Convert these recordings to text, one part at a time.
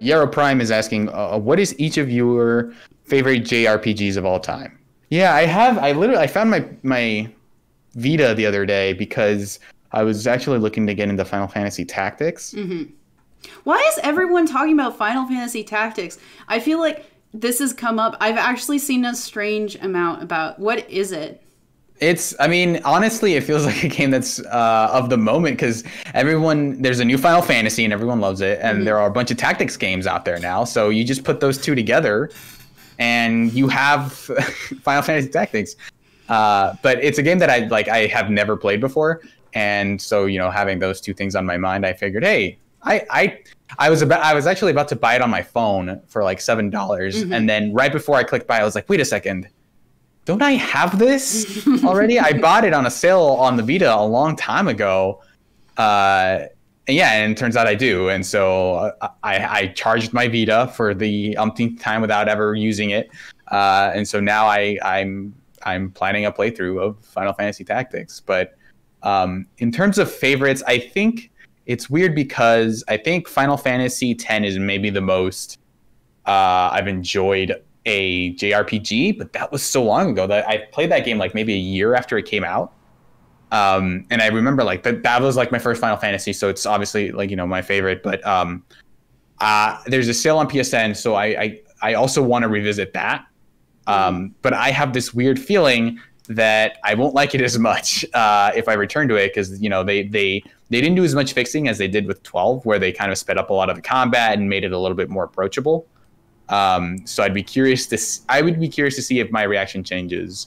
Yarrow Prime is asking, what is each of your favorite JRPGs of all time? Yeah, I have. I found my Vita the other day because I was actually looking to get into Final Fantasy Tactics. Mm-hmm. Why is everyone talking about Final Fantasy Tactics? I feel like this has come up. I've actually seen a strange amount about what is it? I mean, honestly, it feels like a game that's of the moment because there's a new Final Fantasy and everyone loves it. And there are a bunch of tactics games out there now. So you just put those two together and you have Final Fantasy Tactics. But it's a game that I have never played before. And so, having those two things on my mind, I figured, hey, I was actually about to buy it on my phone for like $7. And then right before I clicked buy, I was like, wait a second. Don't I have this already? I bought it on a sale on the Vita a long time ago. And it turns out I do. And so I charged my Vita for the umpteenth time without ever using it. And so now I'm planning a playthrough of Final Fantasy Tactics. But in terms of favorites, I think it's weird because I think Final Fantasy X is maybe the most I've enjoyed a JRPG, but that was so long ago that I played that game like maybe a year after it came out. And I remember like that was like my first Final Fantasy, so it's obviously like my favorite. But there's a sale on PSN, so I also want to revisit that. But I have this weird feeling that I won't like it as much if I return to it because they didn't do as much fixing as they did with 12, where they kind of sped up a lot of the combat and made it a little bit more approachable. So I would be curious to see if my reaction changes.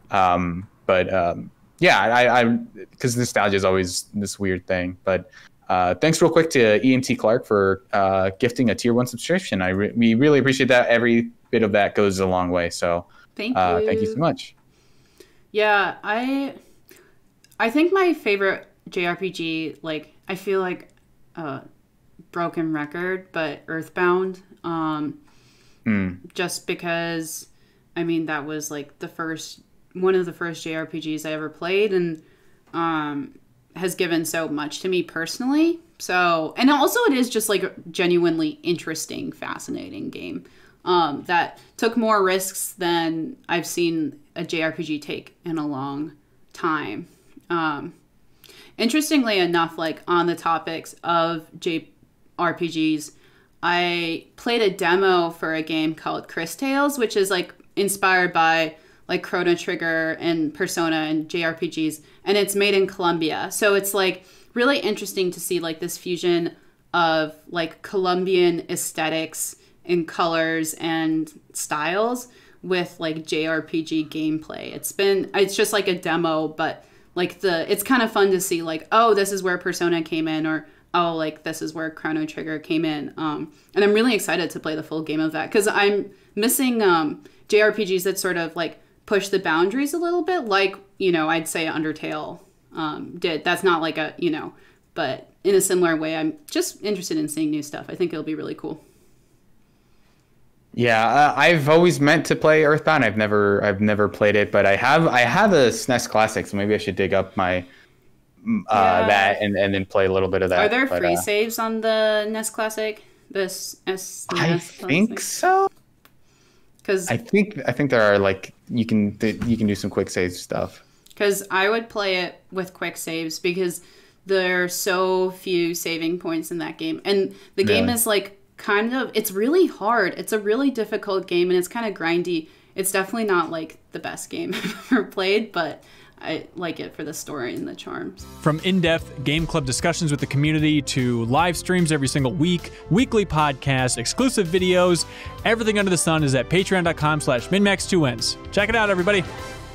Because nostalgia is always this weird thing. But thanks real quick to EMT Clark for gifting a tier 1 subscription. We really appreciate that. Every bit of that goes a long way. So thank you. Thank you so much. Yeah, I think my favorite JRPG, like I feel like broken record, but Earthbound. Just because, I mean, that was like one of the first JRPGs I ever played, and has given so much to me personally. So, and also it is just like a genuinely interesting, fascinating game that took more risks than I've seen a JRPG take in a long time. Interestingly enough, like on the topics of JRPGs, I played a demo for a game called Chris Tales, which is like inspired by like Chrono Trigger and Persona and JRPGs, and it's made in Colombia. So it's like really interesting to see like this fusion of like Colombian aesthetics and colors and styles with like JRPG gameplay. It's just like a demo, but like it's kind of fun to see like, oh, this is where Persona came in, or oh, like this is where Chrono Trigger came in. And I'm really excited to play the full game of that because I'm missing JRPGs that sort of like push the boundaries a little bit, like, I'd say Undertale did. That's not like but in a similar way, I'm just interested in seeing new stuff. I think it'll be really cool. Yeah, I've always meant to play Earthbound. I've never played it, but I have a SNES Classic, so maybe I should dig up my that and then play a little bit of that. Are there free saves on the NES Classic? I think so. Because I think there are like you can do some quick save stuff. Because I would play it with quick saves because there are so few saving points in that game, and the game is like it's really hard. It's a really difficult game, and it's kind of grindy. It's definitely not like the best game I've ever played, but I like it for the story and the charms. From in-depth game club discussions with the community to live streams every single week, weekly podcasts, exclusive videos, everything under the sun is at patreon.com/MinnMax2Ns. Check it out, everybody.